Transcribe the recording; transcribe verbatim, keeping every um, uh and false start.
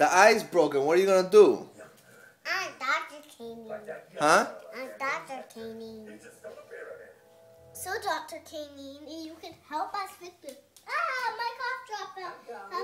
The eye's broken. What are you gonna do? I'm Doctor Canine. Huh? I'm Doctor Canine. So, Doctor Canine, you can help us with the... Ah, my cough drop out.